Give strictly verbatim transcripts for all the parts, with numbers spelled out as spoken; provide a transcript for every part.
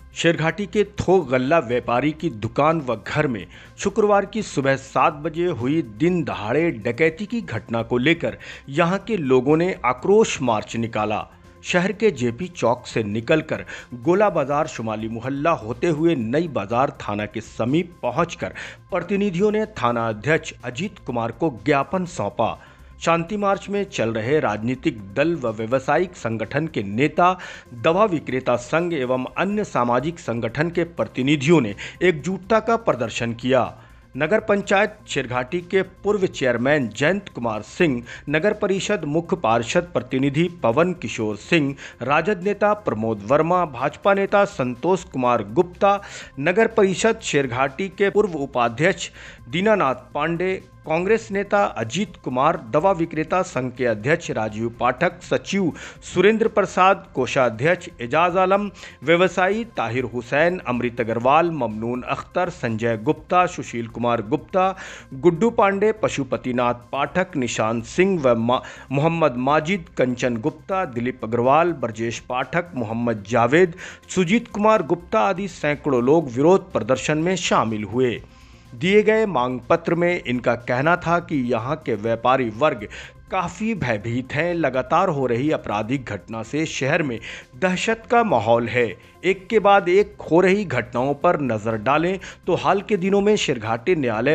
शेरघाटी के थोक गल्ला व्यापारी की दुकान व घर में शुक्रवार की सुबह सात बजे हुई दिन दहाड़े डकैती की घटना को लेकर यहां के लोगों ने आक्रोश मार्च निकाला। शहर के जेपी चौक से निकलकर गोला बाजार शुमाली मोहल्ला होते हुए नई बाजार थाना के समीप पहुंचकर प्रतिनिधियों ने थाना अध्यक्ष अजीत कुमार को ज्ञापन सौंपा। शांति मार्च में चल रहे राजनीतिक दल व व्यवसायिक संगठन के नेता, दवा विक्रेता संघ एवं अन्य सामाजिक संगठन के प्रतिनिधियों ने एकजुटता का प्रदर्शन किया। नगर पंचायत शेरघाटी के पूर्व चेयरमैन जयंत कुमार सिंह, नगर परिषद मुख्य पार्षद प्रतिनिधि पवन किशोर सिंह, राजद नेता प्रमोद वर्मा, भाजपा नेता संतोष कुमार गुप्ता, नगर परिषद शेरघाटी के पूर्व उपाध्यक्ष दीनानाथ पांडे, कांग्रेस नेता अजीत कुमार, दवा विक्रेता संघ के अध्यक्ष राजीव पाठक, सचिव सुरेंद्र प्रसाद, कोषाध्यक्ष एजाज आलम, व्यवसायी ताहिर हुसैन, अमृत अग्रवाल, ममनून अख्तर, संजय गुप्ता, सुशील कुमार गुप्ता, गुड्डू पांडे, पशुपतिनाथ पाठक, निशांत सिंह व मोहम्मद माजिद, कंचन गुप्ता, दिलीप अग्रवाल, ब्रजेश पाठक, मोहम्मद जावेद, सुजीत कुमार गुप्ता आदि सैकड़ों लोग विरोध प्रदर्शन में शामिल हुए। दिए गए मांग पत्र में इनका कहना था कि यहाँ के व्यापारी वर्ग काफ़ी भयभीत हैं। लगातार हो रही आपराधिक घटना से शहर में दहशत का माहौल है। एक के बाद एक हो रही घटनाओं पर नज़र डालें तो हाल के दिनों में शेरघाटी न्यायालय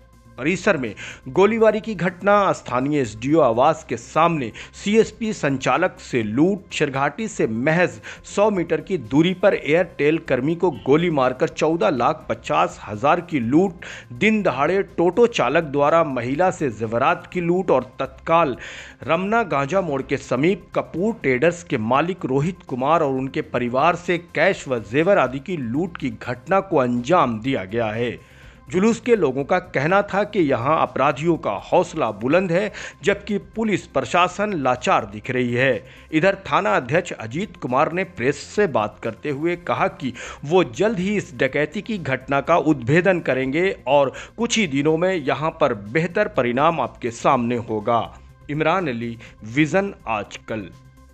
परिसर में गोलीबारी की घटना, स्थानीय एसडीओ आवास के सामने सीएसपी संचालक से लूट, शेरघाटी से महज सौ मीटर की दूरी पर एयरटेल कर्मी को गोली मारकर चौदह लाख पचास हजार की लूट, दिन दहाड़े टोटो चालक द्वारा महिला से जेवरात की लूट और तत्काल रमना गांजा मोड़ के समीप कपूर ट्रेडर्स के मालिक रोहित कुमार और उनके परिवार से कैश व जेवर आदि की लूट की घटना को अंजाम दिया गया है। जुलूस के लोगों का कहना था कि यहां अपराधियों का हौसला बुलंद है, जबकि पुलिस प्रशासन लाचार दिख रही है। इधर थाना अध्यक्ष अजीत कुमार ने प्रेस से बात करते हुए कहा कि वो जल्द ही इस डकैती की घटना का उद्भेदन करेंगे और कुछ ही दिनों में यहां पर बेहतर परिणाम आपके सामने होगा। इमरान अली, विजन आजकल।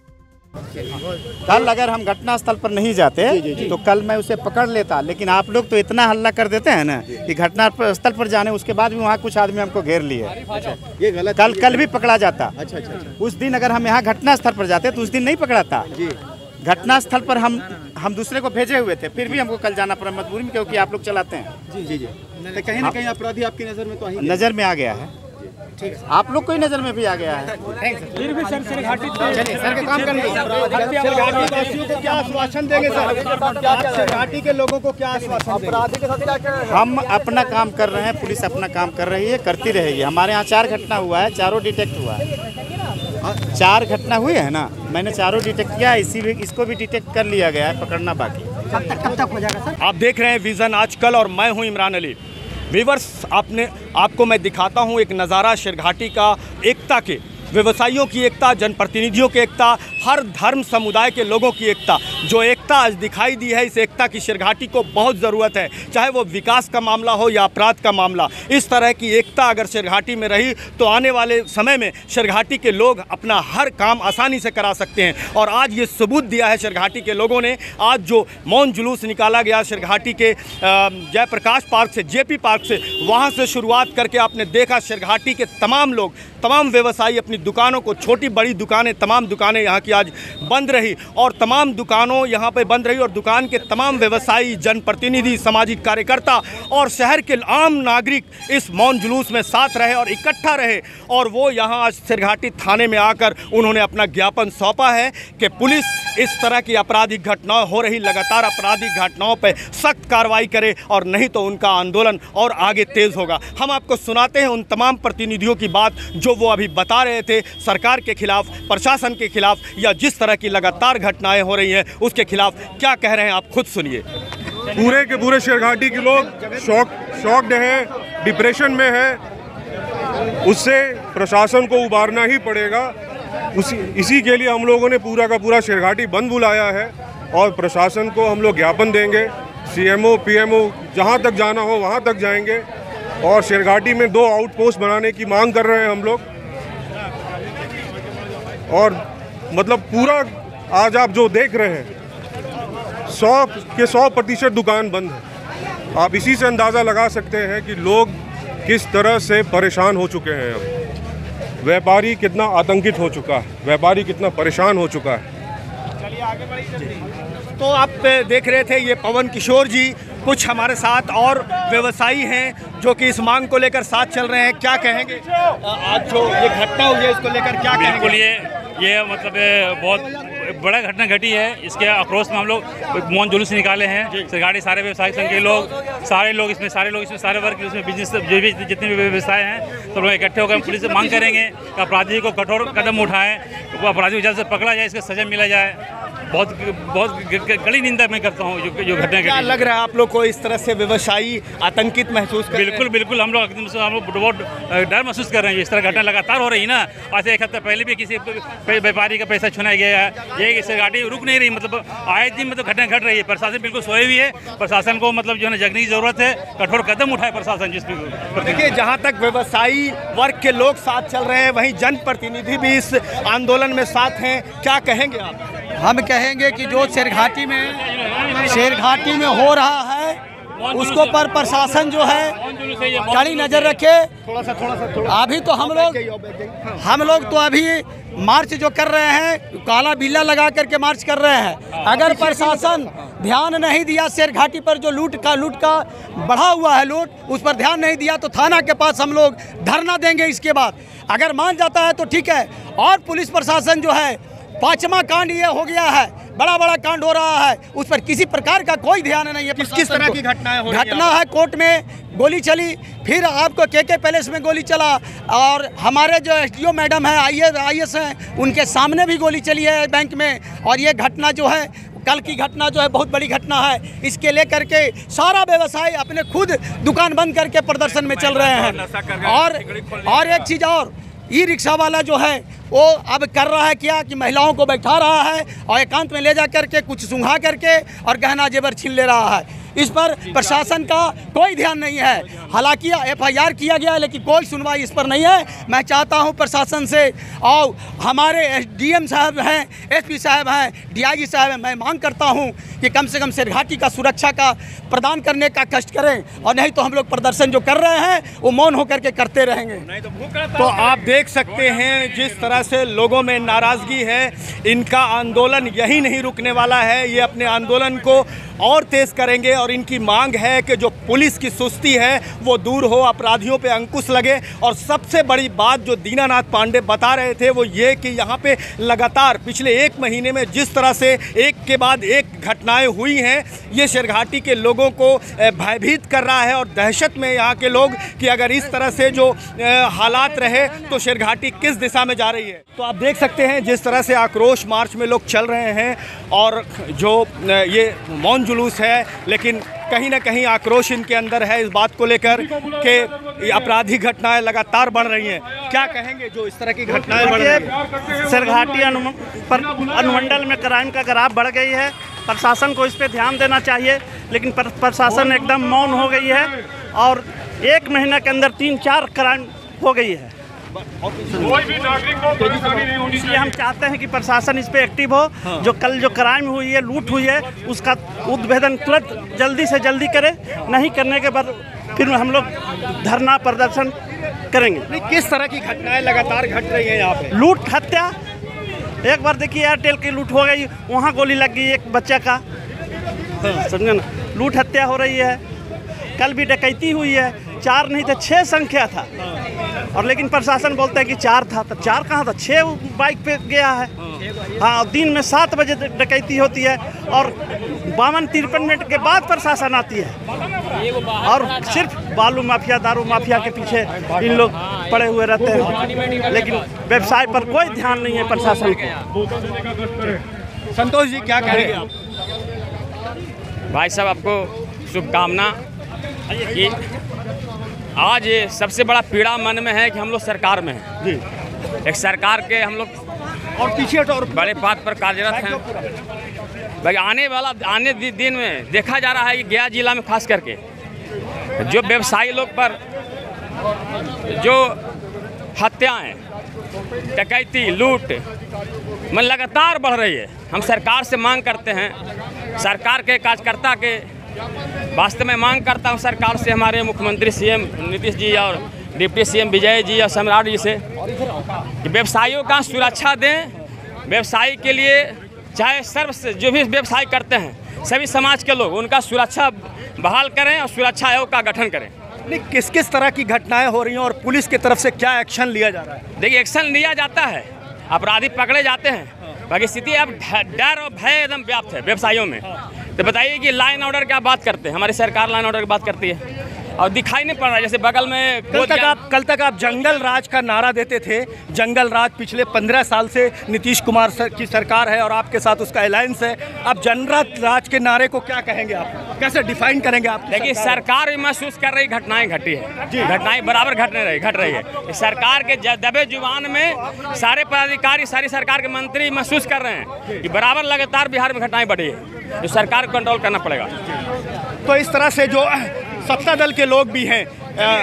कल अगर हम घटनास्थल पर नहीं जाते जी, जी, जी। तो कल मैं उसे पकड़ लेता, लेकिन आप लोग तो इतना हल्ला कर देते हैं ना कि घटना स्थल पर जाने उसके बाद भी वहाँ कुछ आदमी हमको घेर लिए। अच्छा, ये गलत कल कल भी पकड़ा जाता। अच्छा, अच्छा, अच्छा। उस दिन अगर हम यहाँ घटनास्थल पर जाते तो उस दिन नहीं पकड़ाता। घटनास्थल पर हम हम दूसरे को भेजे हुए थे, फिर भी हमको कल जाना पड़ा मजबूरी में, क्योंकि आप लोग चलाते हैं। जी जी जी तो कहीं ना कहीं अपराधी आपकी नज़र में तो नज़र में आ गया है। ठीक, आप लोग कोई नजर में भी आ गया है। फिर भी सर शेरघाटी चलिए सर के काम करेंगे। शेरघाटी को क्या आश्वासन देंगे सर? शेरघाटी के लोगों को क्या आश्वासन देंगे? हम अपना काम कर रहे हैं, पुलिस अपना काम कर रही है, करती रहेगी। हमारे यहाँ चार घटना हुआ है, चारों डिटेक्ट हुआ है। चार घटना हुई है ना, मैंने चारों डिटेक्ट किया, इसी भी इसको भी डिटेक्ट कर लिया गया है, पकड़ना बाकी। कब तक कब तक हो जाएगा सर? आप देख रहे हैं विजन आजकल और मैं हूँ इमरान अली। व्यूअर्स, आपने आपको मैं दिखाता हूं एक नज़ारा शेरघाटी का, एकता के, व्यवसायियों की एकता, जनप्रतिनिधियों की एकता, हर धर्म समुदाय के लोगों की एकता। जो एकता आज दिखाई दी है, इस एकता की शेरघाटी को बहुत ज़रूरत है, चाहे वो विकास का मामला हो या अपराध का मामला। इस तरह की एकता अगर शेरघाटी में रही तो आने वाले समय में शेरघाटी के लोग अपना हर काम आसानी से करा सकते हैं। और आज ये सबूत दिया है शेरघाटी के लोगों ने। आज जो मौन जुलूस निकाला गया शेरघाटी के जयप्रकाश पार्क से, जेपी पार्क से, वहाँ से शुरुआत करके आपने देखा शेरघाटी के तमाम लोग, तमाम व्यवसायी अपनी दुकानों को, छोटी बड़ी दुकानें, तमाम दुकानें यहाँ की आज बंद रही और तमाम दुकानों यहाँ पे बंद रही और दुकान के तमाम व्यवसायी, जनप्रतिनिधि, सामाजिक कार्यकर्ता और शहर के आम नागरिक इस मौन जुलूस में साथ रहे और इकट्ठा रहे। और वो यहाँ आज शेरघाटी थाने में आकर उन्होंने अपना ज्ञापन सौंपा है कि पुलिस इस तरह की आपराधिक घटनाएं हो रही, लगातार आपराधिक घटनाओं पर सख्त कार्रवाई करे और नहीं तो उनका आंदोलन और आगे तेज होगा। हम आपको सुनाते हैं उन तमाम प्रतिनिधियों की बात जो वो अभी बता रहे थे सरकार के खिलाफ, प्रशासन के खिलाफ, या जिस तरह की लगातार घटनाएं हो रही हैं उसके खिलाफ क्या कह रहे हैं, आप खुद सुनिए। पूरे के पूरे शेरघाटी के लोग शॉक शॉक्ड हैं, डिप्रेशन में है। उससे प्रशासन को उबारना ही पड़ेगा। उसी इसी के लिए हम लोगों ने पूरा का पूरा शेरघाटी बंद बुलाया है और प्रशासन को हम लोग ज्ञापन देंगे। सीएमओ, पीएमओ, जहां तक जाना हो वहां तक जाएंगे और शेरघाटी में दो आउटपोस्ट बनाने की मांग कर रहे हैं हम लोग। और मतलब पूरा आज आप जो देख रहे हैं सौ के सौ प्रतिशत दुकान बंद है। आप इसी से अंदाज़ा लगा सकते हैं कि लोग किस तरह से परेशान हो चुके हैं। अब व्यापारी कितना आतंकित हो चुका है, व्यापारी कितना परेशान हो चुका है। चलिए आगे बढ़िए। तो आप देख रहे थे ये पवन किशोर जी, कुछ हमारे साथ और व्यवसायी हैं जो कि इस मांग को लेकर साथ चल रहे हैं। क्या कहेंगे आज जो ये घटना हुई है इसको लेकर, क्या कहेंगे? बिल्कुल ये ये मतलब बहुत बड़ा घटना घटी है। इसके आक्रोश में हम लोग मौन जुलूस निकाले हैं। सरकारी सारे व्यवसायिक संघ के लोग, सारे लोग इसमें सारे लोग इसमें सारे वर्ग इसमें बिजनेस जो भी जितने भी व्यवसाय हैं तो लोग इकट्ठे होकर पुलिस से मांग करेंगे कि अपराधी को कठोर कदम उठाएं, वो अपराधी को जल्द से पकड़ा जाए, इसका सजा मिला जाए। बहुत बहुत कड़ी निंदा मैं करता हूँ जो जो घटना। क्या लग रहा है आप लोग को इस तरह से व्यवसायी आतंकित महसूस कर? बिल्कुल बिल्कुल हम लोग एकदम से हम लोग बहुत डर महसूस कर रहे हैं। इस तरह घटना लगातार हो रही है ना। आज एक हफ्ते पहले भी किसी व्यापारी का पैसा छुनाया गया है। ये इससे गाड़ी रुक नहीं रही, मतलब आए दिन मतलब घटना घट रही है। प्रशासन बिल्कुल सोए हुई है। प्रशासन को मतलब जो है जगने की जरूरत है, कठोर कदम उठाए प्रशासन जिस पर। देखिए, जहाँ तक व्यवसायी वर्ग के लोग साथ चल रहे हैं वहीं जनप्रतिनिधि भी इस आंदोलन में साथ हैं। क्या कहेंगे आप? हम कहेंगे कि जो शेरघाटी में शेरघाटी में हो रहा है उसको पर प्रशासन जो है कड़ी नज़र रखे। थोड़ा सा थोड़ा सा थोड़ा अभी तो हम लोग हम लोग तो अभी मार्च जो कर रहे हैं काला बिल्ला लगा करके मार्च कर रहे हैं। अगर प्रशासन ध्यान नहीं दिया, शेरघाटी पर जो लूट का लूट का बढ़ा हुआ है लूट, उस पर ध्यान नहीं दिया तो थाना के पास हम लोग धरना देंगे। इसके बाद अगर मान जाता है तो ठीक है। और पुलिस प्रशासन जो है, पांचवा कांड ये हो गया है, बड़ा बड़ा कांड हो रहा है, उस पर किसी प्रकार का कोई ध्यान नहीं है। किस किस तरह की घटनाएं हो रही हैं? घटना है कोर्ट में गोली चली, फिर आपको के के पैलेस में गोली चला, और हमारे जो एसडीओ मैडम है आई एस हैं उनके सामने भी गोली चली है बैंक में। और ये घटना जो है कल की घटना जो है बहुत बड़ी घटना है। इसके लेकर के सारा व्यवसायी अपने खुद दुकान बंद करके प्रदर्शन में चल रहे हैं। और और एक चीज़ और, ई रिक्शा वाला जो है वो अब कर रहा है क्या कि महिलाओं को बैठा रहा है और एकांत में ले जा करके कुछ सुंघा करके और गहना जेवर छीन ले रहा है। इस पर प्रशासन का कोई ध्यान नहीं है। हालांकि एफ आई आर किया गया है लेकिन कोई सुनवाई इस पर नहीं है। मैं चाहता हूं प्रशासन से, और हमारे एस डी एम साहब हैं, एस पी साहब हैं, डी आई जी साहब हैं, मैं मांग करता हूं कि कम से कम शेरघाटी का सुरक्षा का प्रदान करने का कष्ट करें, और नहीं तो हम लोग प्रदर्शन जो कर रहे हैं वो मौन होकर के करते रहेंगे। तो आप देख सकते हैं जिस तरह से लोगों में नाराज़गी है, इनका आंदोलन यही नहीं रुकने वाला है। ये अपने आंदोलन को और तेज़ करेंगे और इनकी मांग है कि जो पुलिस की सुस्ती है वो दूर हो, अपराधियों पे अंकुश लगे। और सबसे बड़ी बात जो दीनानाथ पांडे बता रहे थे वो ये कि यहाँ पे लगातार पिछले एक महीने में जिस तरह से एक के बाद एक घटनाएं हुई हैं, ये शेरघाटी के लोगों को भयभीत कर रहा है और दहशत में यहाँ के लोग कि अगर इस तरह से जो हालात रहे तो शेरघाटी किस दिशा में जा रही है। तो आप देख सकते हैं जिस तरह से आक्रोश मार्च में लोग चल रहे हैं, और जो ये मौन जुलूस है, लेकिन कहीं ना कहीं आक्रोश इनके अंदर है इस बात को लेकर कि आपराधिक घटनाएं लगातार बढ़ रही हैं। क्या कहेंगे जो इस तरह की घटनाएं बढ़ रही हैं? शेरघाटी अनुमंडल में क्राइम का ग्राफ बढ़ गई है। प्रशासन को इस पे ध्यान देना चाहिए, लेकिन प्रशासन एकदम मौन हो गई है और एक महीने के अंदर तीन चार क्राइम हो गई है। कोई भी नागरिक को परेशानी नहीं होनी इसलिए हम चाहते हैं कि प्रशासन इस पे एक्टिव हो। हाँ। जो कल जो क्राइम हुई है, लूट हुई है, उसका उद्भेदन तुरंत जल्दी से जल्दी करे। नहीं करने के बाद फिर हम लोग धरना प्रदर्शन करेंगे। किस तरह की घटनाएं लगातार घट रही है यहाँ पे? लूट, हत्या। एक बार देखिए एयरटेल की लूट हो गई, वहाँ गोली लग गई एक बच्चे का। हाँ। समझे ना, लूट हत्या हो रही है। कल भी डकैती हुई है, चार नहीं तो छः संख्या था, और लेकिन प्रशासन बोलता है कि चार था। तो चार कहाँ था, छः बाइक पे गया है। हाँ, दिन में सात बजे डकैती होती है और बावन तिरपन मिनट के बाद प्रशासन आती है, और सिर्फ बालू माफिया, दारू माफिया के पीछे इन लोग पड़े हुए रहते हैं, लेकिन व्यवसाय पर कोई ध्यान नहीं है प्रशासन को। संतोष जी क्या कहेंगे आप? भाई साहब, आपको शुभकामना कि आज सबसे बड़ा पीड़ा मन में है कि हम लोग सरकार में हैं जी। एक सरकार के हम लोग और पीछे और बड़े पद पर कार्यरत हैं। भाई आने वाला आने दिन में देखा जा रहा है कि गया जिला में खास करके जो व्यवसायी लोग पर जो हत्याएं डकैती, लूट में लगातार बढ़ रही है। हम सरकार से मांग करते हैं, सरकार के कार्यकर्ता के वास्तव में मांग करता हूं सरकार से, हमारे मुख्यमंत्री सीएम नीतीश जी और डिप्टी सीएम विजय जी और सम्राट जी से कि व्यवसायियों का सुरक्षा दें। व्यवसायी के लिए चाहे सर्व से जो भी व्यवसाय करते हैं सभी समाज के लोग उनका सुरक्षा बहाल करें और सुरक्षा आयोग का गठन करें। नहीं, किस किस तरह की घटनाएं हो रही हैं और पुलिस की तरफ से क्या एक्शन लिया जा रहा है? देखिए, एक्शन लिया जाता है, अपराधी पकड़े जाते हैं, बाकी स्थिति अब डर और भय एकदम व्याप्त है व्यवसायियों में। तो बताइए कि लाइन ऑर्डर क्या बात करते हैं, हमारी सरकार लाइन ऑर्डर की बात करती है और दिखाई नहीं पड़ रहा है। जैसे बगल में कल तक आप कल तक आप जंगल राज का नारा देते थे। जंगल राज पिछले पंद्रह साल से नीतीश कुमार सर की सरकार है और आपके साथ उसका अलायंस है। अब जंगल राज के नारे को क्या कहेंगे आप, कैसे डिफाइन करेंगे आप? देखिए, सरकार भी महसूस कर रही घटनाएं घटी है, घटनाएं बराबर घटने रही घट रही है। सरकार के दबे जुबान में सारे पदाधिकारी, सारी सरकार के मंत्री महसूस कर रहे हैं कि बराबर लगातार बिहार में घटनाएं बढ़ी है, जो सरकार को कंट्रोल करना पड़ेगा। तो इस तरह से जो सत्ता दल के लोग भी हैं,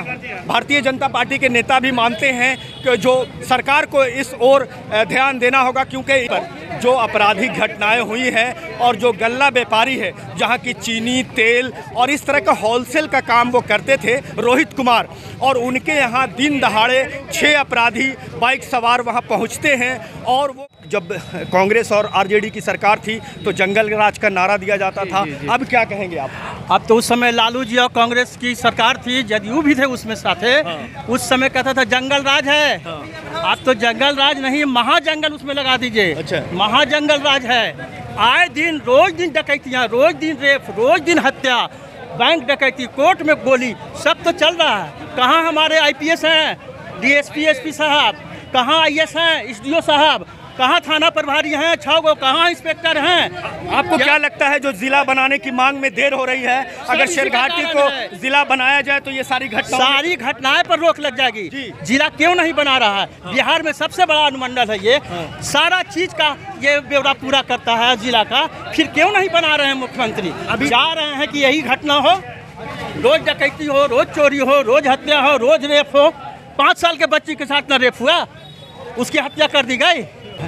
भारतीय जनता पार्टी के नेता भी मानते हैं कि जो सरकार को इस ओर ध्यान देना होगा, क्योंकि जो आपराधिक घटनाएं हुई हैं और जो गल्ला व्यापारी है जहां की चीनी, तेल और इस तरह का होलसेल का काम वो करते थे रोहित कुमार, और उनके यहाँ दिन दहाड़े छः अपराधी बाइक सवार वहां पहुंचते हैं। और वो जब कांग्रेस और आरजेडी की सरकार थी तो जंगल राज का नारा दिया जाता था। अब क्या कहेंगे आप? अब तो उस समय लालू जी और कांग्रेस की सरकार थी, जदयू भी थे उसमें साथे। हाँ। उस समय कहता था जंगल राज है। हाँ। अब तो जंगल राज नहीं, महाजंगल उसमें लगा दीजिए। अच्छा। महाजंगल राज है। आए दिन रोज दिन डकैतियाँ, रोज दिन रेप, रोज दिन हत्या, बैंक डकैती, कोर्ट में गोली, सब तो चल रहा है। कहाँ हमारे आई पी एस हैं, D S P S P साहब, कहाँ आई एस हैं, एस डी ओ साहब, कहाँ थाना प्रभारी हैं, छः गो कहाँ इंस्पेक्टर हैं? आपको क्या, क्या लगता है जो जिला बनाने की मांग में देर हो रही है, अगर शेरघाटी को जिला बनाया जाए तो ये सारी घटना सारी घटनाएं पर रोक लग जाएगी? जिला क्यों नहीं बना रहा है? हाँ। बिहार में सबसे बड़ा अनुमंडल है ये। हाँ। सारा चीज का ये ब्यौरा पूरा करता है जिला का, फिर क्यों नहीं बना रहे हैं मुख्यमंत्री? अभी जा रहे हैं कि यही घटना हो, रोज डकैती हो, रोज चोरी हो, रोज हत्या हो, रोज रेप हो। पाँच साल के बच्ची के साथ न रेप हुआ, उसकी हत्या कर दी गई।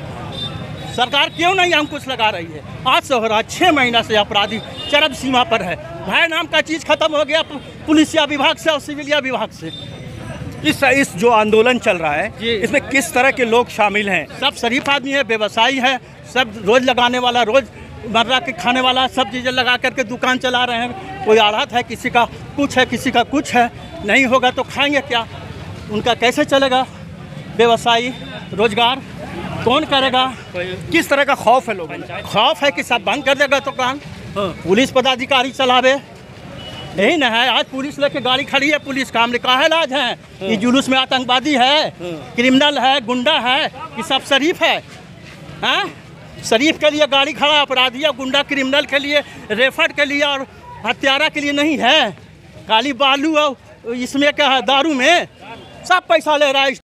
सरकार क्यों नहीं अंकुश लगा रही है? आज से हो रहा, छः महीना से अपराधी चरम सीमा पर है। भय नाम का चीज़ खत्म हो गया पुलिसिया विभाग से और सिविलिया विभाग से। इस इस जो आंदोलन चल रहा है इसमें किस तरह के लोग शामिल हैं? सब शरीफ आदमी है, व्यवसायी है, सब रोज लगाने वाला, रोज मर्रा के खाने वाला, सब चीज़ें लगा करके दुकान चला रहे हैं। कोई आढ़त है, किसी का कुछ है, किसी का कुछ है। नहीं होगा तो खाएंगे क्या? उनका कैसे चलेगा व्यवसायी? रोजगार कौन करेगा? किस तरह का खौफ है लोगों? खौफ है कि सब बंद कर देगा दुकान। पुलिस पदाधिकारी चलावे, यही ना है। आज पुलिस लेके गाड़ी खड़ी है, पुलिस काम का है लाज है। ये जुलूस में आतंकवादी है, क्रिमिनल है, गुंडा है, कि सब शरीफ है? हाँ, शरीफ के लिए गाड़ी खड़ा, अपराधी और गुंडा क्रिमिनल के लिए, रेफर के लिए और हत्यारा के लिए नहीं है। काली बालू और इसमें क्या है, दारू में सब पैसा ले रहा है।